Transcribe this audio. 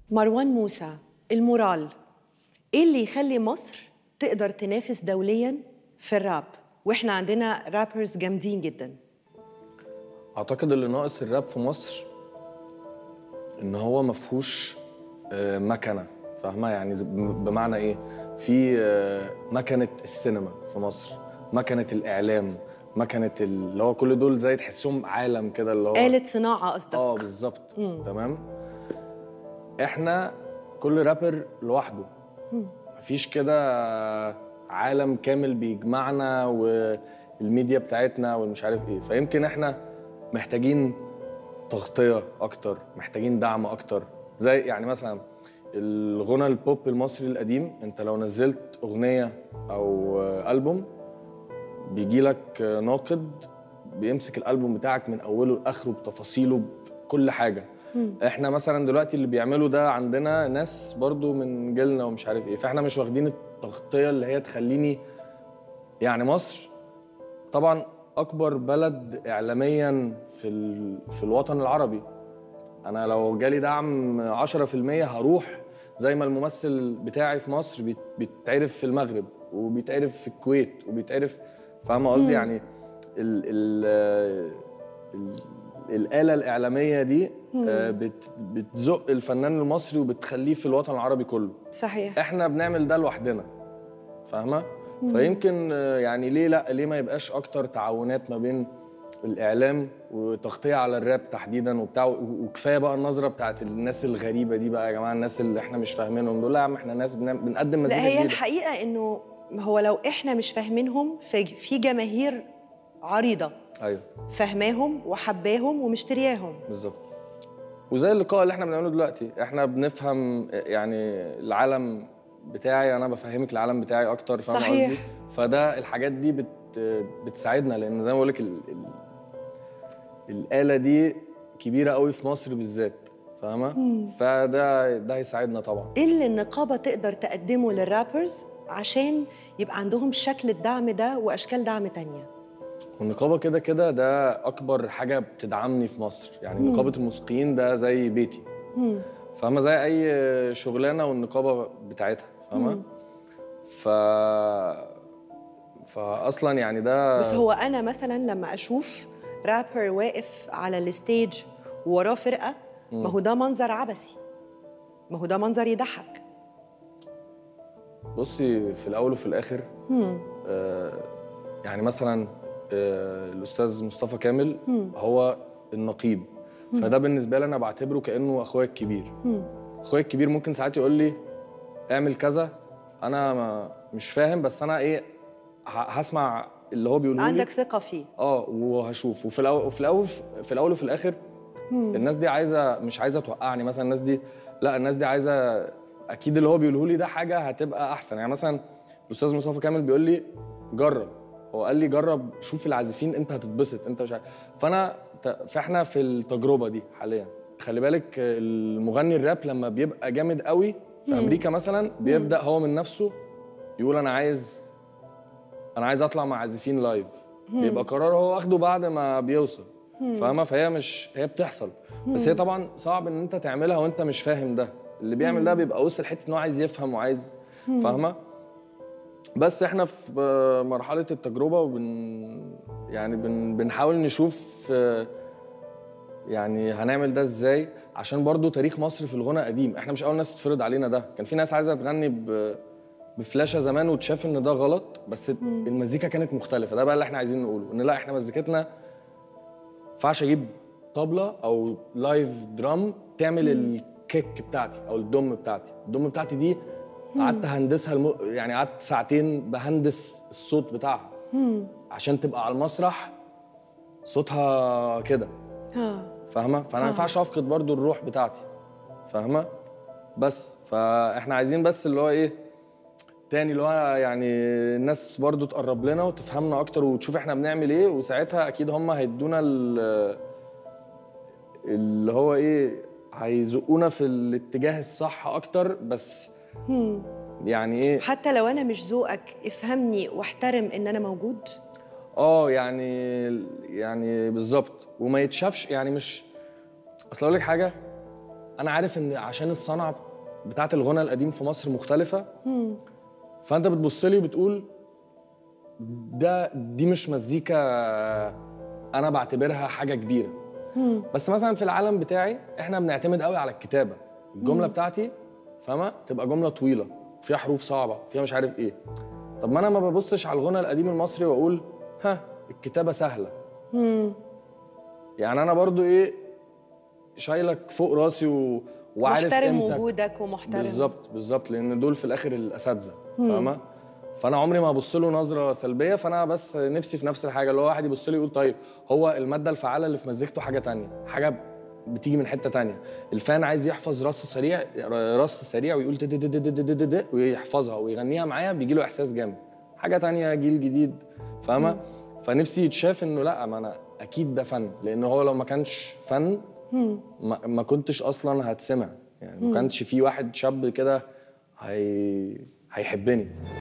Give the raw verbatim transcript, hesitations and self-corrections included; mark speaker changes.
Speaker 1: مروان موسى، المورال، ايه اللي يخلي مصر تقدر تنافس دوليا في الراب واحنا عندنا رابرز جامدين جدا؟
Speaker 2: اعتقد اللي ناقص الراب في مصر ان هو ما فيهوش آه، مكنه، فاهمه يعني؟ ز- بمعنى ايه؟ في آه، مكنه السينما في مصر، مكنه الاعلام، مكنه اللي هو كل دول زي تحسهم عالم كده اللي هو
Speaker 1: آلة صناعة قصدك؟
Speaker 2: اه بالظبط. تمام. احنا كل رابر لوحده، مفيش كده عالم كامل بيجمعنا والميديا بتاعتنا والمش عارف ايه. فيمكن احنا محتاجين تغطية اكتر، محتاجين دعم اكتر. زي يعني مثلا الغنى البوب المصري القديم، انت لو نزلت اغنية او ألبوم بيجي لك ناقد بيمسك الألبوم بتاعك من اوله لاخره بتفاصيله بكل حاجة. احنا مثلا دلوقتي اللي بيعملوا ده عندنا ناس برضو من جيلنا ومش عارف ايه، فاحنا مش واخدين التغطية اللي هي تخليني يعني. مصر طبعا اكبر بلد اعلاميا في ال... في الوطن العربي. انا لو جالي دعم عشرة في المية هروح زي ما الممثل بتاعي في مصر بيت... بيتعرف في المغرب وبيتعرف في الكويت وبيتعرف، فاهمه قصدي يعني؟ ال... ال... ال... الآلة الإعلامية دي آه، بت... بتزق الفنان المصري وبتخليه في الوطن العربي كله.
Speaker 1: صحيح.
Speaker 2: احنا بنعمل ده لوحدنا، فاهمه؟ فيمكن آه، يعني ليه لا، ليه ما يبقاش اكتر تعاونات ما بين الاعلام وتغطيه على الراب تحديدا وبتاع، وكفايه بقى النظره بتاعت الناس الغريبه دي بقى. يا جماعه الناس اللي احنا مش فاهمينهم دول، لا يا عم احنا ناس بنعمل- بنقدم مزيكا
Speaker 1: لا، هي
Speaker 2: جديده.
Speaker 1: الحقيقة انه هو لو احنا مش فاهمينهم في في جماهير عريضة
Speaker 2: ايوه
Speaker 1: فاهماهم وحباهم ومشترياهم.
Speaker 2: بالظبط. وزي اللقاء اللي احنا بنعمله دلوقتي، احنا بنفهم يعني العالم بتاعي، انا بفهمك العالم بتاعي اكتر، فاهم
Speaker 1: صحيح.
Speaker 2: قصدي؟ فده الحاجات دي بت بتساعدنا، لان زي ما بقول لك ال... ال... الآلة دي كبيرة قوي في مصر بالذات، فاهمة؟ فده ده هيساعدنا طبعا.
Speaker 1: ايه اللي النقابة تقدر تقدمه للرابرز عشان يبقى عندهم شكل الدعم ده واشكال دعم تانية؟
Speaker 2: والنقابة كده كده ده أكبر حاجة بتدعمني في مصر، يعني نقابة الموسيقيين ده زي بيتي، فاهمة؟ زي أي شغلانة والنقابة بتاعتها، فاهمة؟ ف فأصلا يعني ده
Speaker 1: بس هو انا مثلا لما اشوف رابر واقف على الستيج ووراه فرقة، ما هو ده منظر عبثي، ما هو ده منظر يضحك.
Speaker 2: بصي في الأول وفي الآخر آه يعني مثلا آه الأستاذ مصطفى كامل هو النقيب، فده بالنسبة لي أنا بعتبره كأنه أخويا الكبير. أخويا الكبير ممكن ساعات يقول لي اعمل كذا، أنا ما مش فاهم، بس أنا إيه ه- هسمع اللي هو بيقوله لي،
Speaker 1: عندك ثقة فيه.
Speaker 2: اه وهشوف. وفي الاول وفي الاول في الاول وفي الاخر الناس دي عايزه، مش عايزه توقعني مثلا. الناس دي لا، الناس دي عايزه اكيد اللي هو بيقوله لي ده حاجه هتبقى احسن. يعني مثلا الاستاذ مصطفى كامل بيقول لي جرب، هو قال لي جرب شوف العازفين انت هتتبسط انت مش عارف. فانا ت- فاحنا في التجربه دي حاليا. خلي بالك المغني الراب لما بيبقى جامد قوي في امريكا مثلا بيبدا هو من نفسه يقول انا عايز انا عايز اطلع مع عازفين لايف، بيبقى قرار هو واخده بعد ما بيوصل، فاهمه؟ فهي مش هي بتحصل، بس هي طبعا صعب ان انت تعملها وانت مش فاهم ده. اللي بيعمل ده بيبقى وصل حته ان هو عايز يفهم وعايز، فاهمه؟ بس احنا في مرحله التجربه وبن يعني بن... بنحاول نشوف آه، يعني هنعمل ده ازاي، عشان برضو تاريخ مصر في الغنى قديم. احنا مش اول ناس تتفرض علينا ده، كان في ناس عايزه تغني ب... بفلاشه زمان وتشاف ان ده غلط، بس المزيكا كانت مختلفه. ده بقى اللي احنا عايزين نقوله، ان لا احنا مزيكتنا ما ينفعش اجيب طبله او لايف درام تعمل الكيك بتاعتي او الدم بتاعتي. الدم بتاعتي دي قعدت هندسها الم... يعني قعدت ساعتين بهندس الصوت بتاعها عشان تبقى على المسرح صوتها كده،
Speaker 1: اه
Speaker 2: فاهمه؟ فانا ما ينفعش افقد برضو الروح بتاعتي، فاهمه؟ بس فاحنا عايزين بس اللي هو ايه تاني، اللي هو يعني الناس برضو تقرب لنا وتفهمنا اكتر وتشوف احنا بنعمل ايه، وساعتها اكيد هم هيدونا ال- اللي هو ايه هيزقونا في الاتجاه الصح اكتر. بس يعني ايه
Speaker 1: حتى لو انا مش ذوقك افهمني واحترم ان انا موجود.
Speaker 2: اه يعني يعني بالظبط، وما يتشافش يعني. مش اصل اقول لك حاجه، انا عارف ان عشان الصنعه بتاعه الغنى القديم في مصر مختلفه، فانت بتبص لي وبتقول ده دي مش مزيكا انا بعتبرها حاجه كبيره. بس مثلا في العالم بتاعي احنا بنعتمد قوي على الكتابه، الجمله بتاعتي فاهمه تبقى جمله طويله فيها حروف صعبه فيها مش عارف ايه. طب ما انا ما ببصش على الغنى القديم المصري واقول ها الكتابه سهله. يعني انا برضو ايه شايلك فوق راسي و... وعارف
Speaker 1: محترم
Speaker 2: امتى
Speaker 1: وجودك ومحترم
Speaker 2: بالظبط بالظبط، لان دول في الاخر الاساتذه فاهمه. فانا عمري ما ابص له نظره سلبيه، فانا بس نفسي في نفس الحاجه، اللي هو واحد يبص لي يقول طيب هو الماده الفعاله اللي في مزيكته حاجه تانية، حاجه بتيجي من حته تانية. الفان عايز يحفظ رص سريع رص سريع ويقول دد دد دد دد دد ويحفظها ويغنيها معايا بيجي له احساس جامد. حاجه تانية جيل جديد فاهمه. فنفسي يتشاف انه لا، ما انا اكيد ده فن، لان هو لو ما كانش فن ما, ما كنتش اصلا هتسمع، يعني ما كانش في واحد شاب كده هي هيحبني.